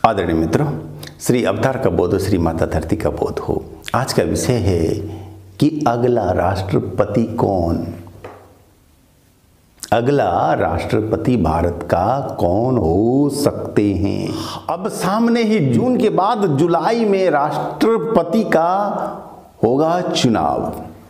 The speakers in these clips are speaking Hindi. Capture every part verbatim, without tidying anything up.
आदरणीय मित्रों, श्री अवतार का बोध हो, श्री माता धरती का बोध हो। आज का विषय है कि अगला राष्ट्रपति कौन, अगला राष्ट्रपति भारत का कौन हो सकते हैं। अब सामने ही जून के बाद जुलाई में राष्ट्रपति का होगा चुनाव।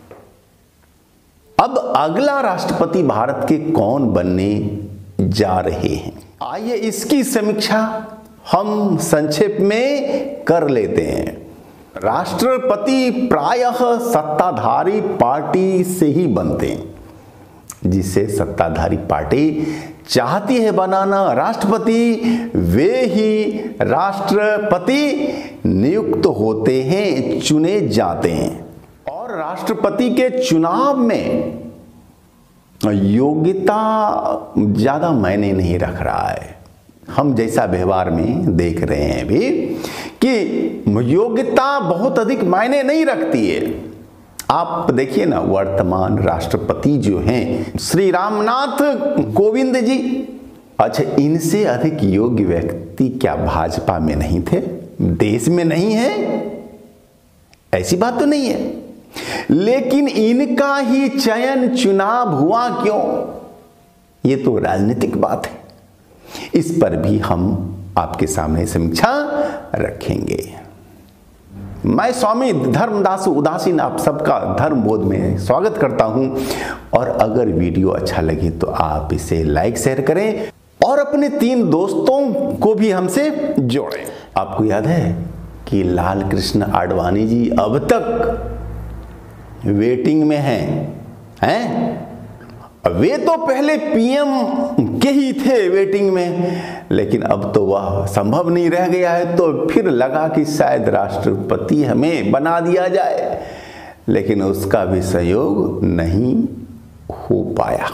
अब अगला राष्ट्रपति भारत के कौन बनने जा रहे हैं, आइए इसकी समीक्षा हम संक्षेप में कर लेते हैं। राष्ट्रपति प्रायः सत्ताधारी पार्टी से ही बनते हैं, जिसे सत्ताधारी पार्टी चाहती है बनाना राष्ट्रपति, वे ही राष्ट्रपति नियुक्त होते हैं, चुने जाते हैं। और राष्ट्रपति के चुनाव में योग्यता ज्यादा मायने नहीं रख रहा है। हम जैसा व्यवहार में देख रहे हैं अभी कि योग्यता बहुत अधिक मायने नहीं रखती है। आप देखिए ना, वर्तमान राष्ट्रपति जो हैं श्री रामनाथ कोविंद जी, अच्छा इनसे अधिक योग्य व्यक्ति क्या भाजपा में नहीं थे, देश में नहीं है? ऐसी बात तो नहीं है, लेकिन इनका ही चयन चुनाव हुआ क्यों? ये तो राजनीतिक बात है, इस पर भी हम आपके सामने समीक्षा रखेंगे। मैं स्वामी धर्मदास उदासीन आप सबका धर्म बोध में स्वागत करता हूं। और अगर वीडियो अच्छा लगे तो आप इसे लाइक शेयर करें और अपने तीन दोस्तों को भी हमसे जोड़ें। आपको याद है कि लाल कृष्ण आडवाणी जी अब तक वेटिंग में हैं हैं वे तो पहले पीएम के ही थे वेटिंग में, लेकिन अब तो वह संभव नहीं रह गया है, तो फिर लगा कि शायद राष्ट्रपति हमें बना दिया जाए, लेकिन उसका भी सहयोग नहीं हो पाया।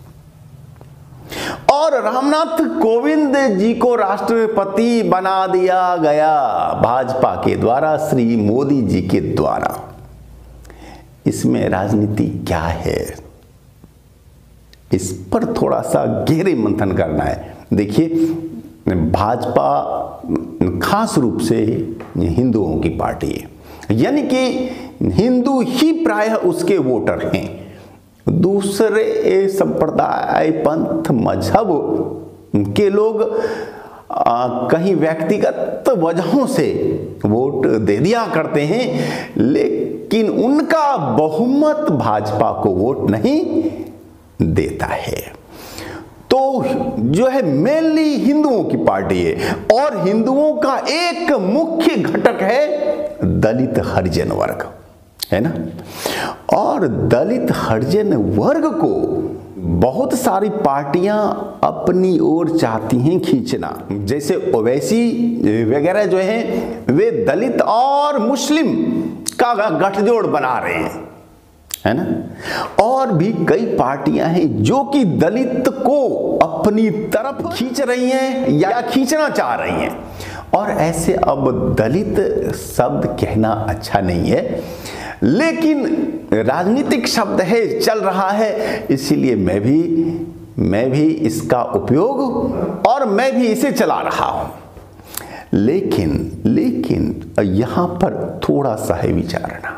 और रामनाथ कोविंद जी को राष्ट्रपति बना दिया गया भाजपा के द्वारा, श्री मोदी जी के द्वारा। इसमें राजनीति क्या है, इस पर थोड़ा सा गहरे मंथन करना है। देखिए, भाजपा खास रूप से हिंदुओं की पार्टी है, यानी कि हिंदू ही प्रायः उसके वोटर हैं। दूसरे संप्रदाय, पंथ, मजहब के लोग आ, कहीं व्यक्तिगत वजहों से वोट दे दिया करते हैं, लेकिन उनका बहुमत भाजपा को वोट नहीं देता है। तो जो है मेनली हिंदुओं की पार्टी है, और हिंदुओं का एक मुख्य घटक है दलित हरिजन वर्ग, है ना। और दलित हरिजन वर्ग को बहुत सारी पार्टियां अपनी ओर चाहती हैं खींचना, जैसे ओवैसी वगैरह जो हैं वे दलित और मुस्लिम का गठजोड़ बना रहे हैं, है ना। और भी कई पार्टियां हैं जो कि दलित को अपनी तरफ खींच रही हैं या खींचना चाह रही हैं। और ऐसे, अब दलित शब्द कहना अच्छा नहीं है, लेकिन राजनीतिक शब्द है, चल रहा है, इसीलिए मैं भी मैं भी इसका उपयोग और मैं भी इसे चला रहा हूं। लेकिन लेकिन यहां पर थोड़ा सा है विचारना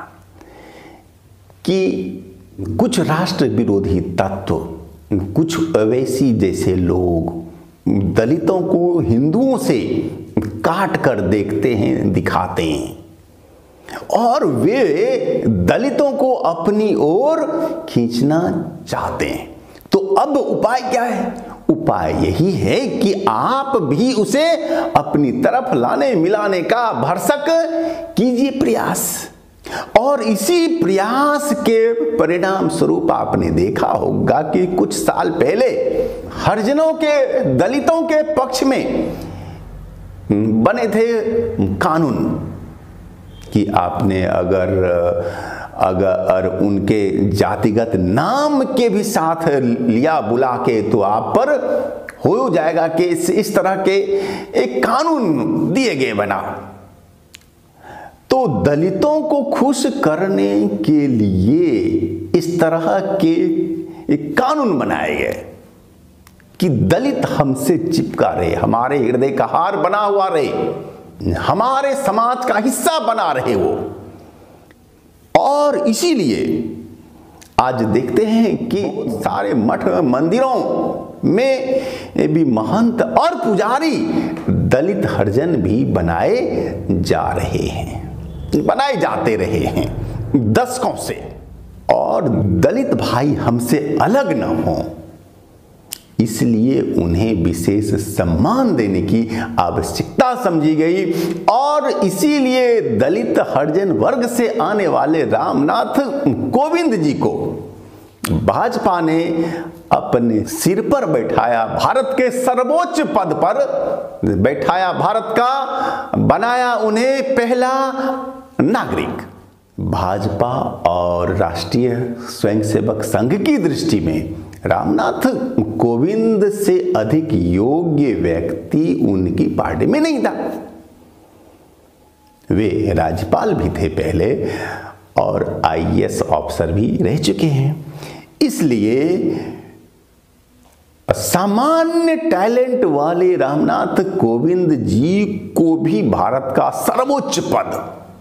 कि कुछ राष्ट्र विरोधी तत्व, कुछ ओवैसी जैसे लोग दलितों को हिंदुओं से काट कर देखते हैं, दिखाते हैं, और वे दलितों को अपनी ओर खींचना चाहते हैं। तो अब उपाय क्या है? उपाय यही है कि आप भी उसे अपनी तरफ लाने मिलाने का भरसक कीजिए प्रयास। और इसी प्रयास के परिणाम स्वरूप आपने देखा होगा कि कुछ साल पहले हरिजनों के, दलितों के पक्ष में बने थे कानून कि आपने अगर अगर उनके जातिगत नाम के भी साथ लिया बुला के, तो आप पर हो जाएगा कि इस, इस तरह के एक कानून दिए गए बना। तो दलितों को खुश करने के लिए इस तरह के एक कानून बनाए गए कि दलित हमसे चिपका रहे, हमारे हृदय का हार बना हुआ रहे, हमारे समाज का हिस्सा बना रहे वो। और इसीलिए आज देखते हैं कि सारे मठ मंदिरों में भी महंत और पुजारी दलित हरिजन भी बनाए जा रहे हैं, बनाए जाते रहे हैं दशकों से। और दलित भाई हमसे अलग न हों, इसलिए उन्हें विशेष सम्मान देने की आवश्यकता समझी गई। और इसीलिए दलित हरिजन वर्ग से आने वाले रामनाथ कोविंद जी को भाजपा ने अपने सिर पर बैठाया, भारत के सर्वोच्च पद पर बैठाया, भारत का बनाया उन्हें पहला नागरिक। भाजपा और राष्ट्रीय स्वयंसेवक संघ की दृष्टि में रामनाथ कोविंद से अधिक योग्य व्यक्ति उनकी पार्टी में नहीं था। वे राज्यपाल भी थे पहले और आई ए एस ऑफिसर भी रह चुके हैं। इसलिए सामान्य टैलेंट वाले रामनाथ कोविंद जी को भी भारत का सर्वोच्च पद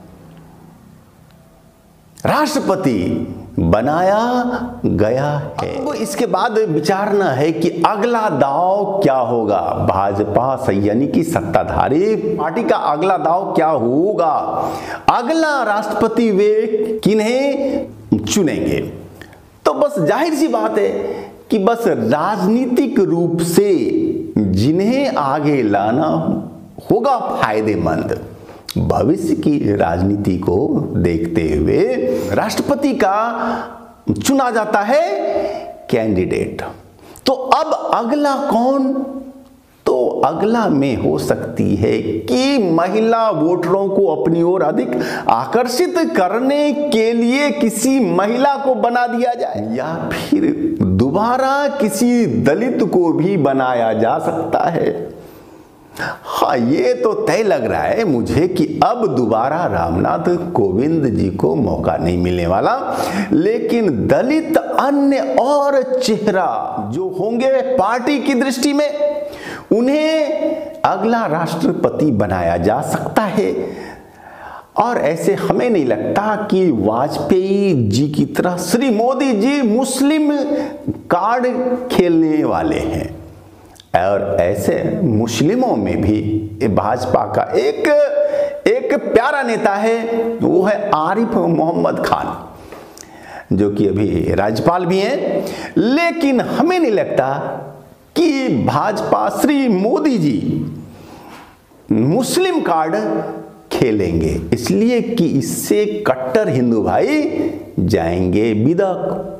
राष्ट्रपति बनाया गया है। अब इसके बाद विचारना है कि अगला दांव क्या होगा। भाजपा यानी कि सत्ताधारी पार्टी का अगला दांव क्या होगा, अगला राष्ट्रपति वे किन्हें चुनेंगे। तो बस जाहिर सी बात है कि बस राजनीतिक रूप से जिन्हें आगे लाना होगा फायदेमंद, भविष्य की राजनीति को देखते हुए राष्ट्रपति का चुना जाता है कैंडिडेट। तो अब अगला कौन, तो अगला में हो सकती है कि महिला वोटरों को अपनी ओर अधिक आकर्षित करने के लिए किसी महिला को बना दिया जाए, या फिर दोबारा किसी दलित को भी बनाया जा सकता है। हाँ, ये तो तय लग रहा है मुझे कि अब दोबारा रामनाथ कोविंद जी को मौका नहीं मिलने वाला, लेकिन दलित अन्य और चेहरा जो होंगे पार्टी की दृष्टि में, उन्हें अगला राष्ट्रपति बनाया जा सकता है। और ऐसे हमें नहीं लगता कि वाजपेयी जी की तरह श्री मोदी जी मुस्लिम कार्ड खेलने वाले हैं। और ऐसे मुस्लिमों में भी भाजपा का एक एक प्यारा नेता है, वो है आरिफ मोहम्मद खान, जो कि अभी राज्यपाल भी हैं। लेकिन हमें नहीं लगता कि भाजपा श्री मोदी जी मुस्लिम कार्ड खेलेंगे, इसलिए कि इससे कट्टर हिंदू भाई जाएंगे बिदक,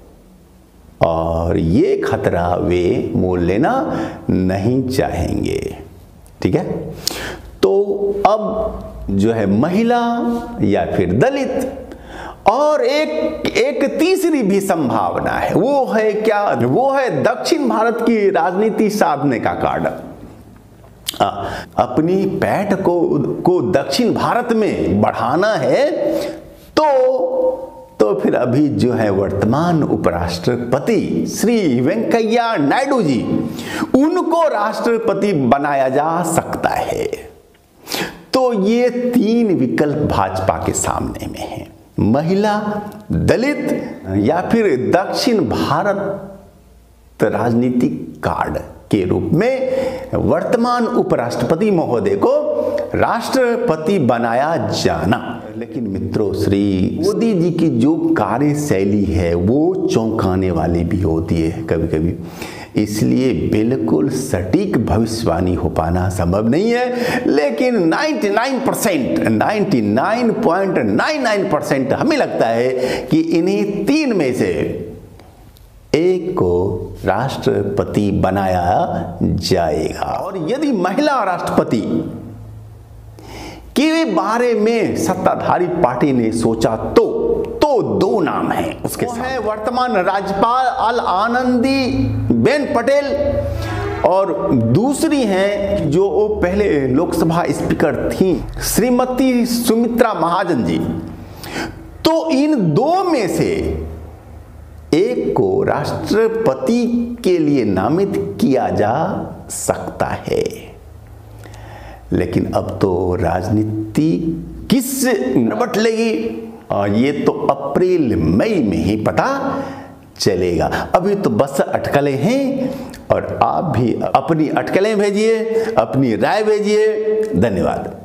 और ये खतरा वे मोल लेना नहीं चाहेंगे। ठीक है, तो अब जो है महिला या फिर दलित, और एक एक तीसरी भी संभावना है, वो है क्या, वो है दक्षिण भारत की राजनीति साधने का कार्ड। आ, अपनी पैठ को को दक्षिण भारत में बढ़ाना है, तो तो फिर अभी जो है वर्तमान उपराष्ट्रपति श्री वेंकैया नायडू जी, उनको राष्ट्रपति बनाया जा सकता है। तो ये तीन विकल्प भाजपा के सामने में हैं, महिला, दलित या फिर दक्षिण भारत राजनीतिक कार्ड के रूप में वर्तमान उपराष्ट्रपति महोदय को राष्ट्रपति बनाया जाना। लेकिन मित्रों, श्री मोदी जी की जो कार्यशैली है वो चौंकाने वाली भी होती है कभी कभी, इसलिए बिल्कुल सटीक भविष्यवाणी हो पाना संभव नहीं है। लेकिन निन्यानवे परसेंट निन्यानवे पॉइंट निन्यानवे परसेंट हमें लगता है कि इन्हीं तीन में से एक को राष्ट्रपति बनाया जाएगा। और यदि महिला राष्ट्रपति के बारे में सत्ताधारी पार्टी ने सोचा तो तो दो नाम हैं उसके साथ है वर्तमान राज्यपाल अल आनंदी बेन पटेल, और दूसरी हैं जो पहले लोकसभा स्पीकर थी श्रीमती सुमित्रा महाजन जी। तो इन दो में से एक को राष्ट्रपति के लिए नामित किया जा सकता है। लेकिन अब तो राजनीति किस नबट लेगी, ये तो अप्रैल मई में ही पता चलेगा। अभी तो बस अटकलें हैं और आप भी अपनी अटकलें भेजिए, अपनी राय भेजिए। धन्यवाद।